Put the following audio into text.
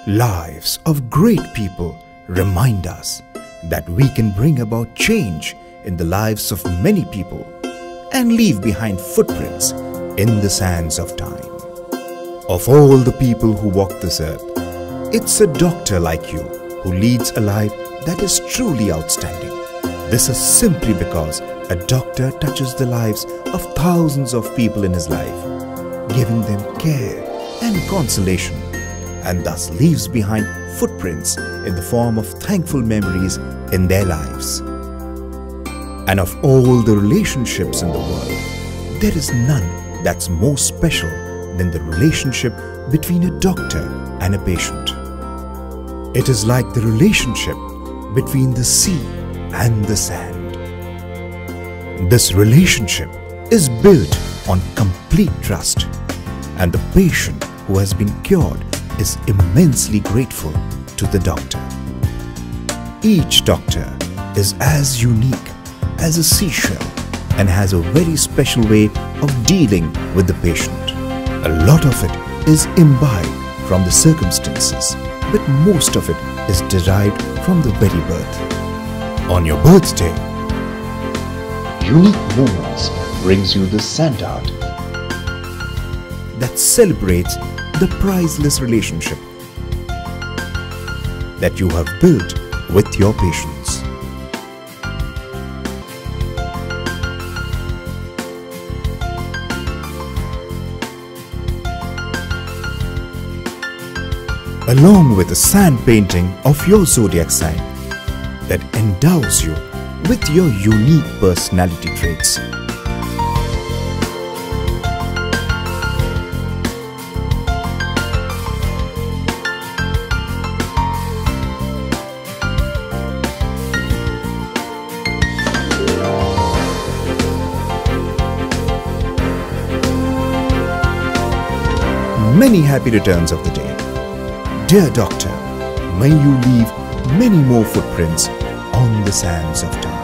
Lives of great people remind us that we can bring about change in the lives of many people and leave behind footprints in the sands of time. Of all the people who walk this earth, it's a doctor like you who leads a life that is truly outstanding. This is simply because a doctor touches the lives of thousands of people in his life, giving them care and consolation, and thus leaves behind footprints in the form of thankful memories in their lives. And of all the relationships in the world, there is none that's more special than the relationship between a doctor and a patient. It is like the relationship between the sea and the sand. This relationship is built on complete trust, and the patient who has been cured is immensely grateful to the doctor. Each doctor is as unique as a seashell and has a very special way of dealing with the patient. A lot of it is imbibed from the circumstances, but most of it is derived from the very birth. On your birthday, Unique Moments brings you the sand art that celebrates the priceless relationship that you have built with your patients. Along with a sand painting of your zodiac sign that endows you with your unique personality traits. Many happy returns of the day. Dear Doctor, may you leave many more footprints on the sands of time.